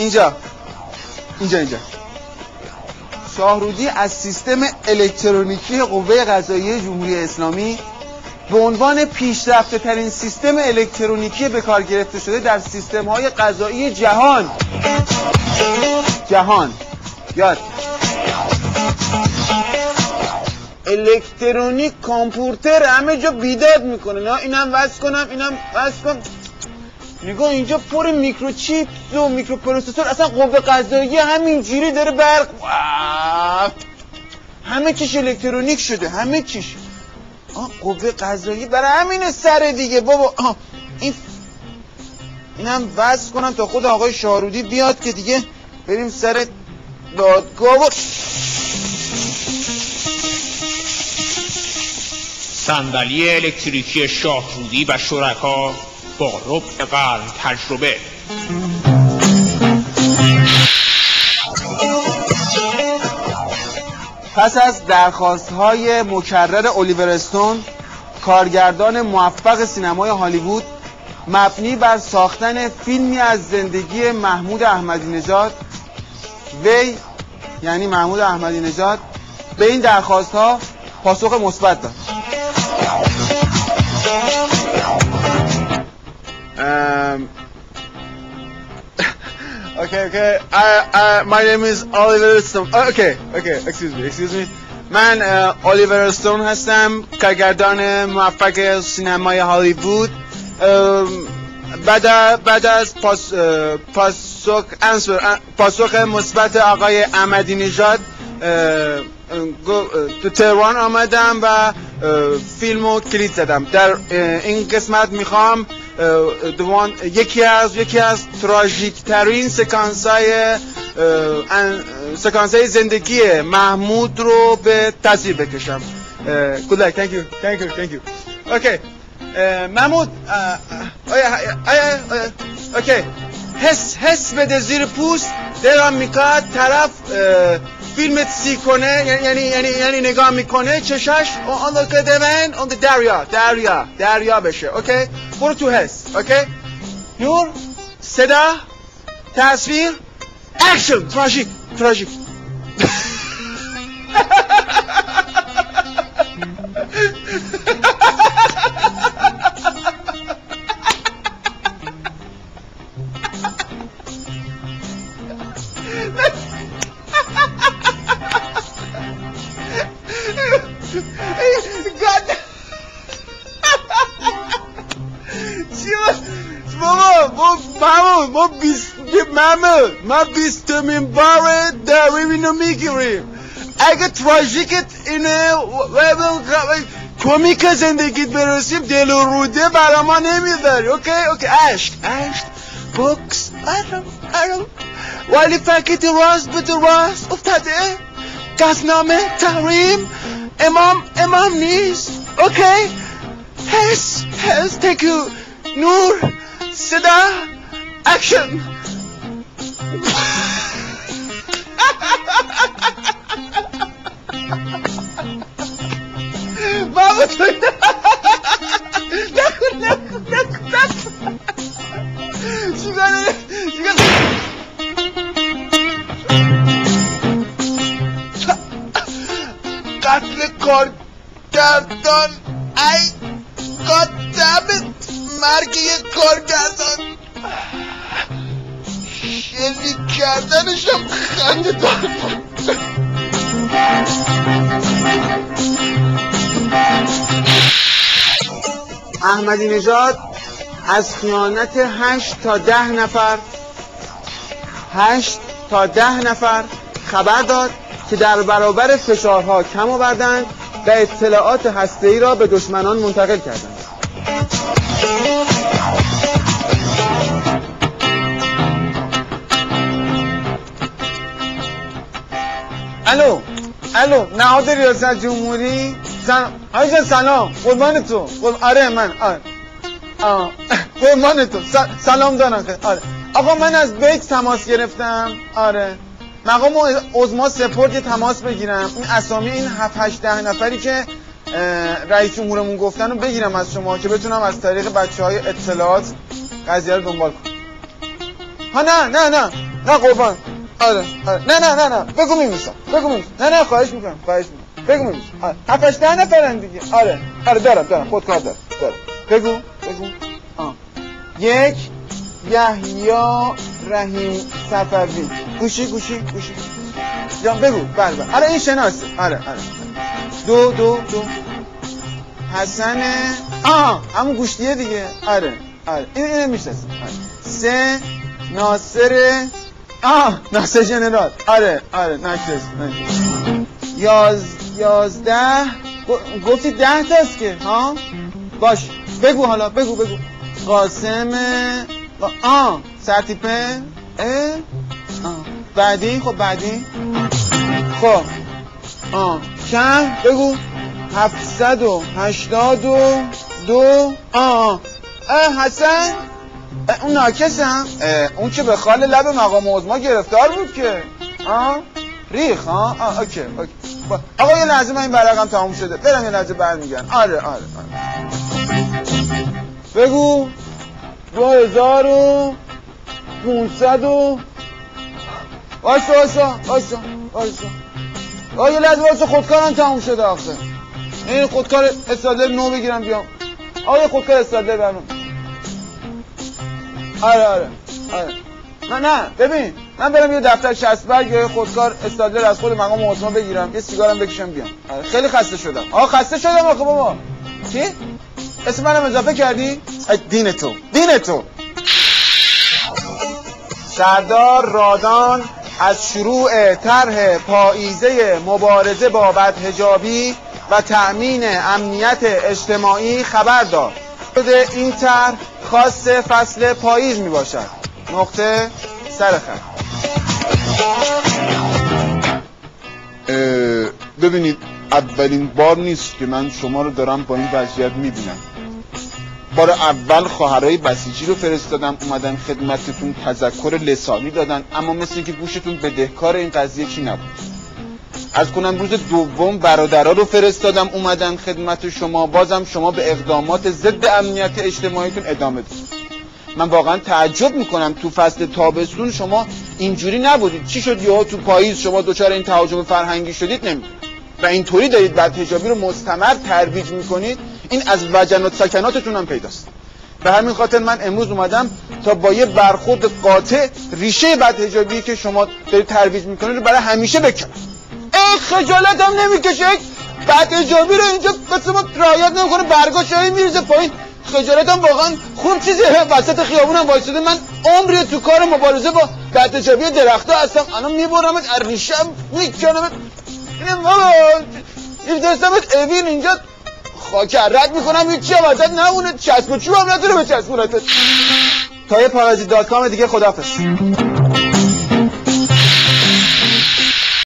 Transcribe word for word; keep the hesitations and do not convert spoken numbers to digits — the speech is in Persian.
اینجا اینجا اینجا شاهرودی از سیستم الکترونیکی قوه قضاییه جمهوری اسلامی به عنوان پیشرفته ترین سیستم الکترونیکی به کار گرفته شده در سیستم های قضایی جهان جهان یاد الکترونیک کامپیوتر همه جا بیداد میکنه. نه اینم وصل کنم اینم وصل کنم. نگاه اینجا پر میکروچیپ و میکروپروسسور. اصلا قوه قضاییه همینجوری داره برق همه چیش الکترونیک شده همه چیش. آه قوه قضاییه برای همین سر دیگه بابا. آه این اینم وصل کنم تا خود آقای شاهرودی بیاد که دیگه بریم سر دادگاه. و صندلی الکتریکی شاهرودی و شرکا با ربع قرن تجربه. پس از درخواست‌های مکرر الیور استون، کارگردان موفق سینمای هالیوود، مبنی بر ساختن فیلمی از زندگی محمود احمدی نژاد، وی یعنی محمود احمدی نژاد به این درخواست‌ها پاسخ مثبت داد. Um, okay, okay. I, I, my name is Oliver Stone. Oh, okay, okay. Excuse me, excuse me. من الیور استون هستم، کارگردان موفق سینمای هالیوود. بعد بعد از پاس پاسخ انسور پاسخ مثبت آقای احمدی نژاد تو تهران آمدم و فیلمو کلید زدم. در این قسمت میخوام دوان یکی از یکی از تراژیک ترین سکانس های سکانس های زندگی محمود رو به تصویر بکشم. Good luck. Thank you. Thank you. Thank you. Okay. محمود اوکی حس حس بده زیر پوست دلم میکاد طرف فیلمت سی کنه یعنی یعنی یعنی نگاه میکنه چشاش اون لوکه من اون دریا دریا دریا بشه. اوکی برو تو حس. اوکی نور صدا تصویر اکشن. تراژیک تراژیک ما بیست محمود ما بیستمین باره داریم اینو میگیریم. اگه تراژیکت اینه کمیک زندگیت برسیم دل و روده برا ما نمیذاری. اوکی اوکی عشق عشق بوکس آرام آرام ولی فکت راست به راست افتاده. قسنامه تحریم امام امام نیست. اوکی حس حس تکو نور صدا اکشن. بابا تو نکن نکن نکن نکن چیگانه چیگانه قتل کارگردان. ای گاددمت مرگ یک کارگردان شلیک کردنشم خنده دار بود. احمدی نژاد از خیانت هشت تا ده نفر هشت تا ده نفر خبر داد که در برابر فشارها کم آوردند و اطلاعات هسته‌ای را به دشمنان منتقل کردند. الو الو نهاد ریاست جمهوری سلام. آقای جان سلام قربان تو. آره من آره آه قربان تو سلام دارم. آره آقا من از بیت تماس گرفتم. آره مقام عظما سپورت یه تماس بگیرم این اسامی این هفت هشت ده نفری که رئیس جمهورمون گفتن رو بگیرم از شما که بتونم از طریق بچه های اطلاعات قضیه رو دنبال کنم. ها نه نه نه نه قربان. آره آره نه نه نه نه بگو میمیسم بگو میمیسم. نه نه خواهش میکنم خواهش میکنم بگو میمیسم. آره هفتش ده نفرن دیگه. آره آره دارم دارم خودکار دارم دارم. بگو بگو. آه یک یحیی رحیم صفوی. گوشی گوشی گوشی جان بگو. بله بله آره این شناسه. آره آره دو دو دو حسن آه همون گوشتیه دیگه. آره آره این اینو میشناسم. آره. سه ناصر آه ناصر جنرال. آره آره نشناس نشناس. یاز یازده گفتی ده تاست که ها باش بگو حالا بگو بگو. قاسم آه سرتیپه اه آه بعدی خب بعدی خب آه چند بگو. هفتصد و هشتاد و دو آه اه حسن اون ناکس هم اون که به خال لب مقام عظما گرفتار بود که آه ریخ ها آه اوکی اوکی آقا یه لحظه من این برقم تموم شده برم یه لحظه برمیگردم. آره آره آره بگو. دو هزار و پونصد و واسه واسه واسه واسه آه یه لحظه واسه خودکارم تموم شده آخه. این خودکار استادر نو بگیرم بیام. آه خودکار استادر برم. آره آره آره نه نه ببین من برم یه دفتر شصت برگ یا خودکار استادر از خود مقام عظما بگیرم یه سیگارم بکشم بیام. آره خیلی خسته شدم. آه خسته شدم آخه بابا. چی؟ اسم منم اضافه کردی؟ دین تو دین تو. سردار رادان از شروع طرح پائیزه مبارزه با بدحجابی و تأمین امنیت اجتماعی خبر داد. این طرح خاص فصل پاییز می باشد. نقطه سرخط. ببینید اولین بار نیست که من شما رو دارم با این وضعیت می بینم. بار اول خواهرای بسیجی رو فرستادم اومدن خدمتتون تذکر لسانی دادن اما مثل اینکه گوشتون بدهکار این قضیه چی نبود. از کنم روز دوم برادرها رو فرستادم اومدن خدمت شما بازم شما به اقدامات ضد امنیت اجتماعیتون ادامه دادید. من واقعا تعجب میکنم تو فصل تابستون شما اینجوری نبودید. چی شد یهو تو پاییز شما دچار این تهاجم فرهنگی شدید؟ نمیدونم و اینطوری دارید بدحجابی رو مستمر ترویج میکنید. این از وجنات سکناتتون هم پیداست. به همین خاطر من امروز اومدم تا با یه برخورد قاطع ریشه بدحجابی که شما دارید ترویج میکنید رو برای همیشه بکنم. ای خجالت هم نمیکشه بدحجابی رو اینجا مثل ما رعایت نمیکنه برگاشایی میریزه پایین. خجالت هم واقعا خوب چیزیه. وسط خیابونم وایساده من عمری تو کار مبارزه با بدحجابی درختا هستم. الان میبرمت از ریشه‌ام میکنمت اینم بابا میفرستمت اوین اینجا خاک رد میکنم هیچی هم ازت نمونه. چسب و چوب هم نداره به چسبونتت. تا یه پارازیت دات کام دیگه خداحافظ.